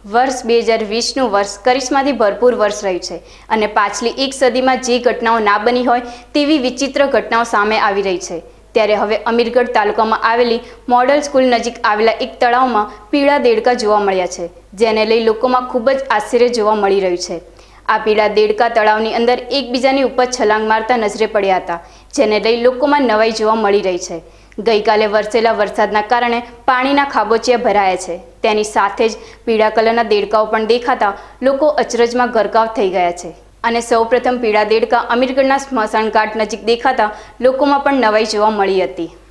વર્ષ 2020નું વર્ષ કરિશ્માથી ભરપૂર વર્ષ રહ્યું છે અને પાછલી એક સદીમાં જે ઘટનાઓ ના બની હોય તેવી વિચિત્ર ઘટનાઓ સામે આવી રહી છે। ત્યારે હવે અમીરગઢ તાલુકામાં આવેલી મોડલ સ્કૂલ નજીક આવેલા એક તળાવમાં પીળા દેડકા જોવા મળ્યા છે, જેને લઈ લોકોમાં ખૂબ જ આશ્ચર્ય જોવા મળી રહ્યું છે। આ પીળા દેડકા તળાવની અંદર એકબીજાની ઉપર છલાંગ મારતા નજરે પડ્યા હતા, જેને લઈ લોકોમાં નવાઈ જોવા મળી રહી છે। ગઈકાલે વરસેલા વરસાદના કારણે પાણીના ખાબોચિયા ભરાયા છે, તેની સાથે જ પીળા કલરના દેડકાઓ પણ દેખાતા લોકો અચરજમાં ગરકાવ થઈ ગયા છે અને સૌપ્રથમ પીળા દેડકા અમીરગઢના સ્મશાન ઘાટ નજીક દેખાતા લોકોમાં પણ નવાઈ જોવા મળી હતી।